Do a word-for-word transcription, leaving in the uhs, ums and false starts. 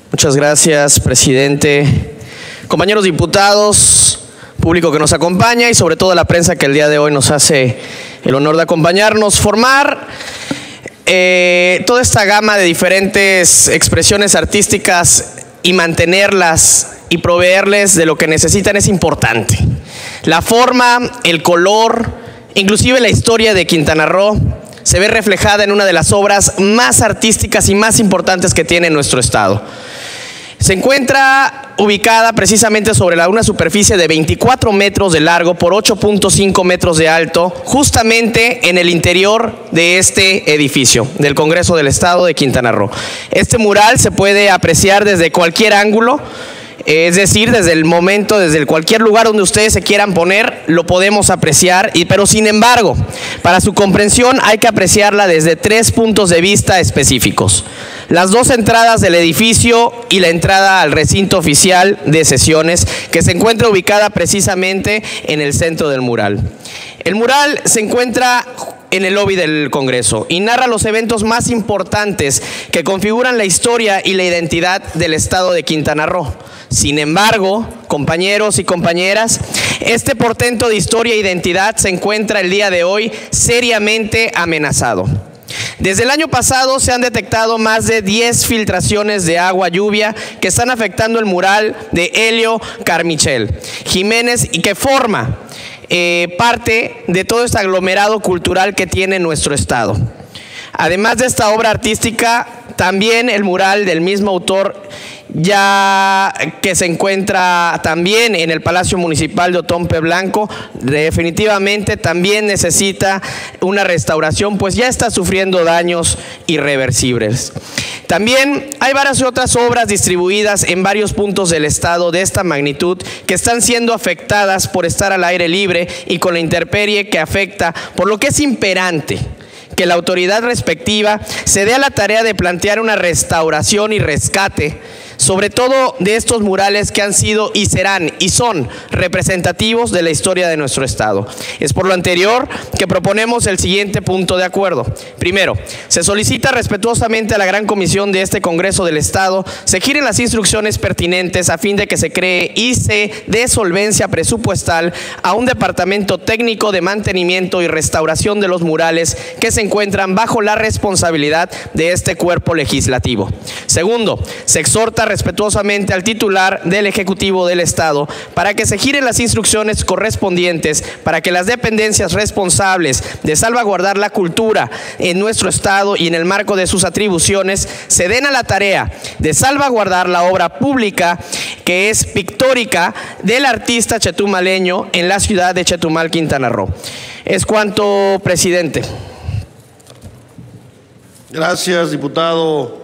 Muchas gracias, presidente. Compañeros diputados, público que nos acompaña y sobre todo la prensa que el día de hoy nos hace el honor de acompañarnos, formar eh, toda esta gama de diferentes expresiones artísticas y mantenerlas y proveerles de lo que necesitan es importante. La forma, el color, inclusive la historia de Quintana Roo se ve reflejada en una de las obras más artísticas y más importantes que tiene nuestro estado. Se encuentra ubicada precisamente sobre la, una superficie de veinticuatro metros de largo por ocho punto cinco metros de alto, justamente en el interior de este edificio del Congreso del Estado de Quintana Roo. Este mural se puede apreciar desde cualquier ángulo, es decir, desde el momento, desde cualquier lugar donde ustedes se quieran poner, lo podemos apreciar, y, pero sin embargo, para su comprensión hay que apreciarla desde tres puntos de vista específicos. Las dos entradas del edificio y la entrada al recinto oficial de sesiones, que se encuentra ubicada precisamente en el centro del mural. El mural se encuentra en el lobby del Congreso y narra los eventos más importantes que configuran la historia y la identidad del estado de Quintana Roo. Sin embargo, compañeros y compañeras, este portento de historia e identidad se encuentra el día de hoy seriamente amenazado. Desde el año pasado se han detectado más de diez filtraciones de agua lluvia que están afectando el mural de Helio Carmichael Jiménez y que forma eh, parte de todo este aglomerado cultural que tiene nuestro estado. Además de esta obra artística, también el mural del mismo autor, ya que se encuentra también en el Palacio Municipal de Otompe Blanco, definitivamente también necesita una restauración, pues ya está sufriendo daños irreversibles. También hay varias otras obras distribuidas en varios puntos del estado de esta magnitud que están siendo afectadas por estar al aire libre y con la intemperie que afecta, por lo que es imperante que la autoridad respectiva se dé a la tarea de plantear una restauración y rescate, sobre todo de estos murales que han sido y serán y son representativos de la historia de nuestro estado. Es por lo anterior que proponemos el siguiente punto de acuerdo. Primero, se solicita respetuosamente a la Gran Comisión de este Congreso del Estado se giren las instrucciones pertinentes a fin de que se cree y se dé solvencia presupuestal a un departamento técnico de mantenimiento y restauración de los murales que se encuentran bajo la responsabilidad de este cuerpo legislativo. Segundo, se exhorta respetuosamente al titular del Ejecutivo del Estado para que se giren las instrucciones correspondientes para que las dependencias responsables de salvaguardar la cultura en nuestro estado y en el marco de sus atribuciones se den a la tarea de salvaguardar la obra pública que es pictórica del artista chetumaleño en la ciudad de Chetumal, Quintana Roo. Es cuanto, presidente. Gracias, diputado